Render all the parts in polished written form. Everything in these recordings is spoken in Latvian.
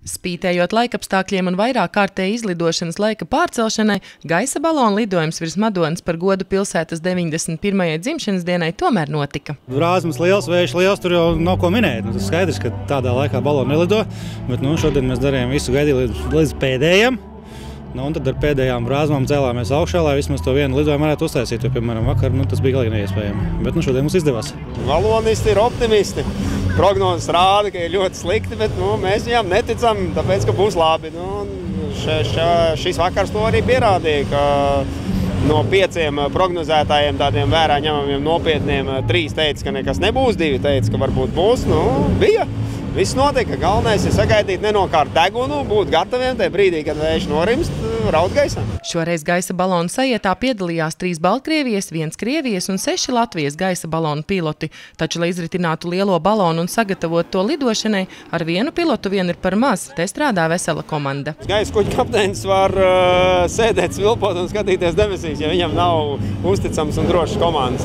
Spītējot laikapstākļiem un vairāk kārtēji izlidošanas laika pārcelšanai, gaisa balonu lidojums virs Madonas par godu pilsētas 91. dzimšanas dienai tomēr notika. Brāzmas liels, vējš liels, tur jau nav ko minēt. Tas skaidrs, ka tādā laikā balonu nelido, bet šodien mēs darījām visu gaidīt līdz pēdējiem. Un tad ar pēdējām brāzmām cēlāmies augšā, lai vismaz to vienu lidojumu varētu uztaisīt, jo, piemēram, vakar tas bija galīgi neiespējami. Bet šodien mums izdevās. Balonisti ir optimisti. Prognozes rāda, ka ir ļoti slikti, bet mēs viņam neticam, tāpēc, ka būs labi. Šis vakars to arī pierādīja, ka no 5 prognozētājiem tādiem vērā ņemamiem nopietniem 3 teica, ka nekas nebūs, 2 teica, ka varbūt būs. Bija. Viss notika. Galvenais ir sagaidīt nenokārt degunu, būt gataviem tajā brīdī, kad vējš norimst, raut gaisā. Šoreiz gaisa balonu sajietā piedalījās 3 Baltkrievijas, 1 Krievijas un 6 Latvijas gaisa balonu piloti. Taču, lai izritinātu lielo balonu un sagatavotu to lidošanai, ar vienu pilotu vien ir par maz. Te strādā vesela komanda. Gaisa kuģa kapteinis var sēdēt svilpot un skatīties debesīs, ja viņam nav uzticams un drošs komandas,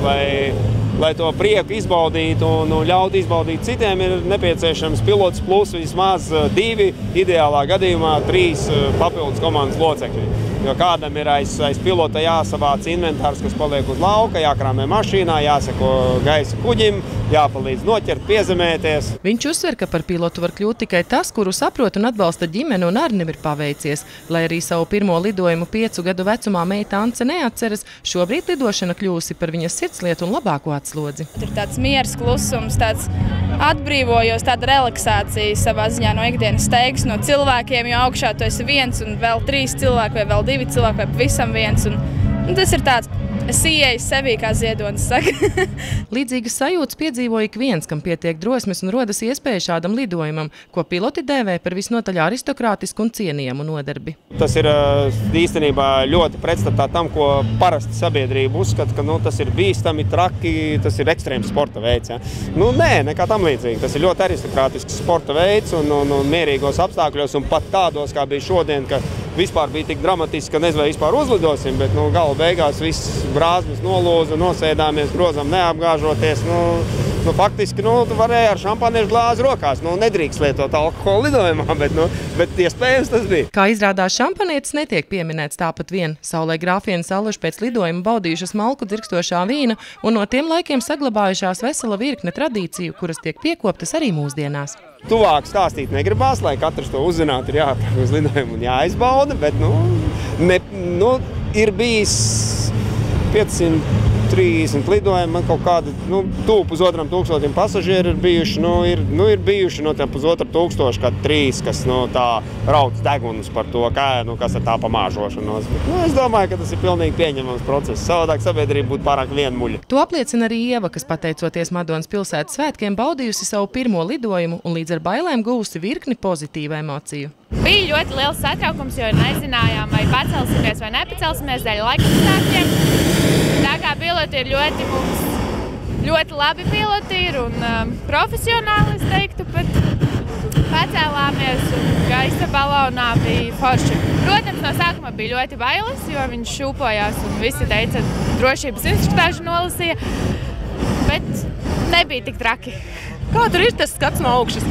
lai to prieku izbaudītu un ļautu izbaudīt citiem, ir nepieciešams pilots plus vismaz 2, ideālā gadījumā 3 papildus komandas locekļi. Jo kādam ir aiz pilota jāsavāc inventārs, kas paliek uz lauka, jākrāmē mašīnā, jāseko gaisa kuģim, jāpalīdz noķert, piezemēties. Viņš uzsver, ka par pilotu var kļūt tikai tas, kuru saprot un atbalsta ģimene un Arnim ir paveicies. Lai arī savu pirmo lidojumu 5 gadu vecumā meita Ance neatceras, šobrīd lidošana kļūsi par viņas sirdslietu un labāko atslodzi. Ir tāds miers, klusums, tāds atbrīvojos, tāda relaksācija savā ziņā no ikdienas steigas, no cilvēkiem, jo augšā tu esi viens un vēl 3 cilvēki vai vēl 2 cilvēki vai pavisam viens. Un tas ir tāds, es ieeju sevī, kā Ziedonis saka. Līdzīgas sajūtas piedzīvo ik viens, kam pietiek drosmes un rodas iespēja šādam lidojumam, ko piloti dēvē par visnotaļ aristokrātisku un cienījamu nodarbi. Tas ir īstenībā ļoti pretstatā tam, ko parasti sabiedrība uzskata, ka tas ir bīstami, traki, tas ir ekstrēms sporta veids. Ja? Nē, nekā tam līdzīgi. Tas ir ļoti aristokrātisks sporta veids un mierīgos apstākļos un pat tādos, kā bija šodien, ka vispār bija tik dramatiski, ka nezinu, vai vispār uzlidosim, bet gala beigās viss brāzmas nolūza, nosēdāmies, grozam neapgāžoties. Faktiski tu varēji ar šampaniešu glāzi rokās. Nedrīkst lietot alkoholu lidojumā, bet iespējams tas bija. Kā izrādās, šampanietis netiek pieminēts tāpat vien. Saulē grāfieni saluši pēc lidojuma baudījušas malku dzirkstošā vīna un no tiem laikiem saglabājušās vesela virkne tradīciju, kuras tiek piekoptas arī mūsdienās. Tuvāk stāstīt negribās, lai katrs to uzzinātu, ir jāatāk uz lidojumu un jāizbauda, bet ir bijis 530 lidojumi, man kaut kādi tuvu 1500 pasažieri ir bijuši, ir bijuši no tiem 1500, kā 3, kas tā rauc degunus par to, kas ir tā pamāžošanos. Es domāju, ka tas ir pilnīgi pieņemams process. Savādāk sabiedrība būtu pārāk vienmuļa. To apliecina arī Ieva, kas pateicoties Madonas pilsētas svētkiem baudījusi savu pirmo lidojumu un līdz ar bailēm guvusi virkni pozitīvu emociju. Bija ļoti liels satraukums, jo nezinājām, vai pacelsimies vai nepacelsimies dēļ laikapstākļiem. Tā kā piloti ir ļoti labi piloti ir un profesionāli, es teiktu, bet pacēlāmies un gaisa balonā bija forši. Protams, no sākuma bija ļoti bailes, jo viņš šūpojās un visi teica, drošības instruktāžu nolasīja, bet nebija tik traki. Kā tur ir tas skats no augšas?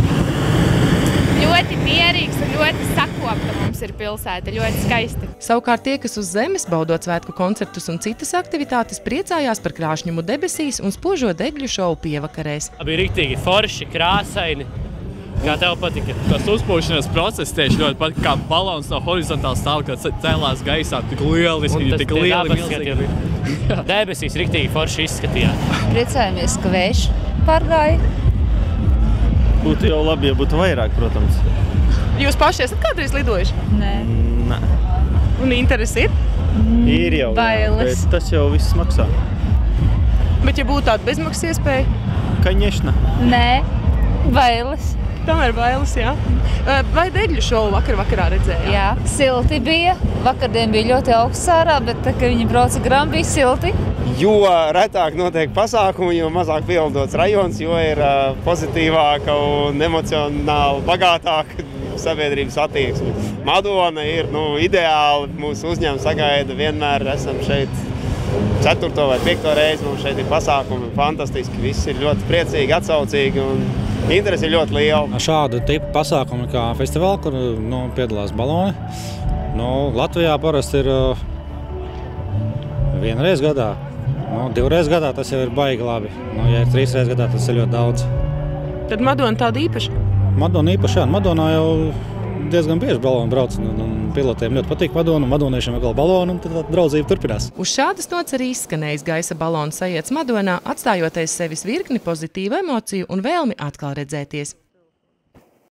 Ļoti mierīgs un ļoti sakopta mums ir pilsēta, ļoti skaisti. Savukārt tie, kas uz zemes, baudot svētku koncertus un citas aktivitātes, priecājās par krāšņumu debesīs un spožo degļu šovu pievakarēs. Bija riktīgi forši, krāsaini. Kā tev patika? Tas uzpūšanās process tieši ļoti patika, kā balons no horizontāla stāv, kad cēlās gaisā, tik lieliski, tik lieli milzīgi. Debesīs riktīgi forši izskatījās. Priecājamies, ka vējš pārgāja. Būtu jau labi, ja būtu vairāk, protams. Jūs paši esat kādreiz lidojuši? Nē. Nē. Un interesi ir? Ir jau, bailes. Bet tas jau viss maksā. Bet ja būtu tāda bezmaksas iespēja? Конечно. Nē, bailes. Tomēr bailes, jā. Vai degļu šovu vakarā redzējāt? Jā, silti bija. Vakardien bija ļoti augsts ārā, bet tā, kad viņi brauca garām, bija silti. Jo retāk notiek pasākumi, jo mazāk pielidots rajons, jo ir pozitīvāka un emocionāli bagātāka sabiedrības attieksme. Madona ir ideāli, mūsu uzņēmums sagaida, vienmēr esam šeit 4. vai 5. reizi, mums šeit ir pasākumi fantastiski, visi ir ļoti priecīgi, atsaucīgi un interese ir ļoti liela. Šādu tipu pasākumu kā festivāli, kur piedalās baloni. Latvijā parasti ir vienreiz gadā. 2 reizes gadā tas jau ir baigi labi. Ja ir 3 reizes gadā, tas ir ļoti daudz. Tad Madona tāda īpaša? Madona īpaša, jā. Madonā jau diezgan bieži baloni brauc. Pilotiem ļoti patīk Madona, madoniešiem vēl baloni, un tad draudzība turpinās. Uz šādas nots arī izskanējis gaisa balonu sajietas Madonā, atstājot aiz sevis virkni pozitīvu emociju un vēlmi atkal redzēties.